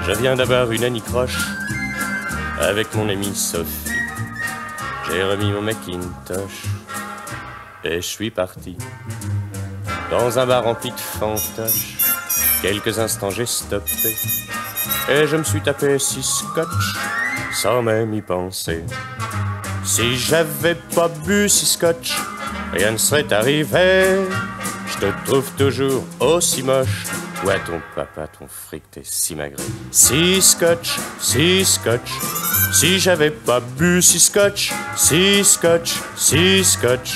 Je viens d'avoir une anicroche avec mon amie Sophie. J'ai remis mon Macintosh et je suis parti dans un bar rempli de fantoches. Quelques instants j'ai stoppé et je me suis tapé 6 scotch sans même y penser. Si j'avais pas bu 6 scotch, rien ne serait arrivé. Je te trouve toujours aussi moche. Ouais, ton papa, ton fric, t'es si magré. 6 scotch, 6 scotch. Si j'avais pas bu 6 scotch, 6 scotch, 6 scotch.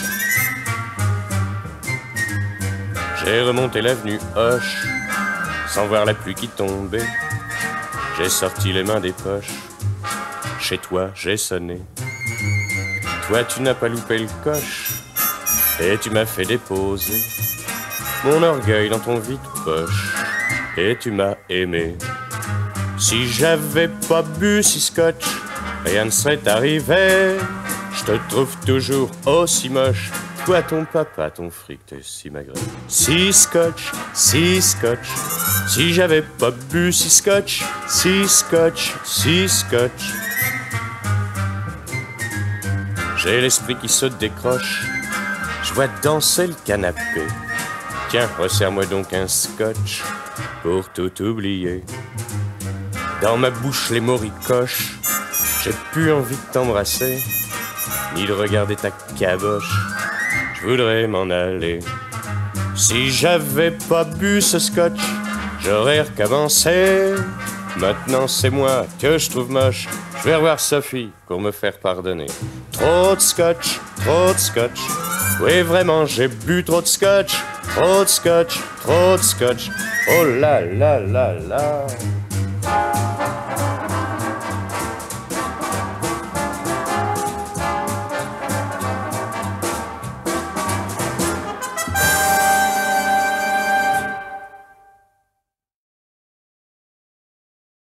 J'ai remonté l'avenue Hoche sans voir la pluie qui tombait. J'ai sorti les mains des poches. Chez toi, j'ai sonné. Toi, tu n'as pas loupé le coche et tu m'as fait déposer mon orgueil dans ton vide-poche et tu m'as aimé. Si j'avais pas bu 6 scotch, rien ne serait arrivé. Je te trouve toujours aussi moche. Toi, ton papa, ton fric, t'es si magré. 6 scotch, 6 scotch. Si j'avais pas bu 6 scotch, 6 scotch, 6 scotch. J'ai l'esprit qui se décroche. Je vois danser le canapé. Tiens, resserre-moi donc un scotch pour tout oublier. Dans ma bouche les mots ricochent. J'ai plus envie de t'embrasser ni de regarder ta caboche. Je voudrais m'en aller. Si j'avais pas bu ce scotch, j'aurais recommencé. Maintenant c'est moi que je trouve moche. Je vais revoir Sophie pour me faire pardonner. Trop de scotch, trop de scotch. Oui vraiment j'ai bu trop de scotch. Trop de scotch, trop de scotch. Oh là là là là.